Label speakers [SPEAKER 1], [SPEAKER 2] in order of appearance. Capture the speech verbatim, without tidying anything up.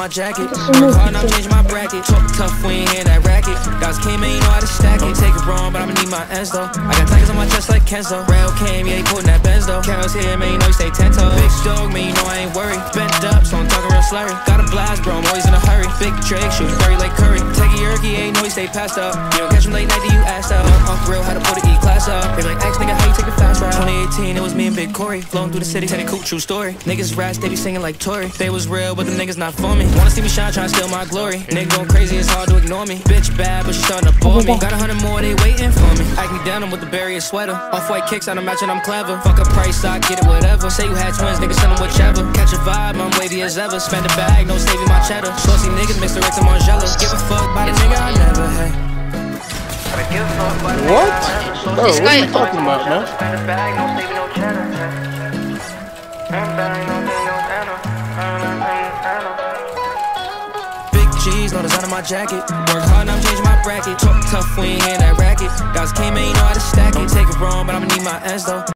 [SPEAKER 1] my jacket. Work hard and I'm changing my bracket. Talk tough, we ain't hearing that racket. Guys came in, you know how to stack it. Take it wrong, but I'ma need my ends though. I got tigers on my chest like Kenzo. Rail came, yeah, he putting that Benz though. Carol's here, man, you know he stay ten toes. Big dog, man, you know I ain't worried. Bent up, so I'm talking real slurry. Got a blast, bro, I'm always in a hurry. Big Drake, shoot buried like Curry. Take a yerky, ain't know he stay passed up. You don't catch him late night, then you asked up. Off real, how to put the E class up. They like, X nigga, how you take a fast ride? twenty eighteen, it was me and Big Corey. Flowing through the city, said a cool true story. Niggas rats, they be singing like Tory. They was real, but them niggas not for me. Wanna see me shine, tryna steal my glory. Nigga going crazy, it's hard to ignore me. Bitch bad, but she starting to bore me. Got a hundred more, they waiting for me. Act me down, I'm with the barrier sweater. Off-white kicks, I don't match and I'm clever. Fuck a price, I get it, whatever. Say you had twins, nigga, send them whichever. Catch a vibe, I'm wavy as ever. Spend a bag, no saving my cheddar. Saucy niggas mix the Rex and Margiela. Give a fuck by the nigga I never had.
[SPEAKER 2] What? Bro, what are you talking about, man?
[SPEAKER 1] Big G's, no design on my jacket. Work hard and I'm changing my bracket. Talk tough, we ain't hearing that racket. Guys came in, you know how to stack it. Take it wrong, but I'ma need my ends though.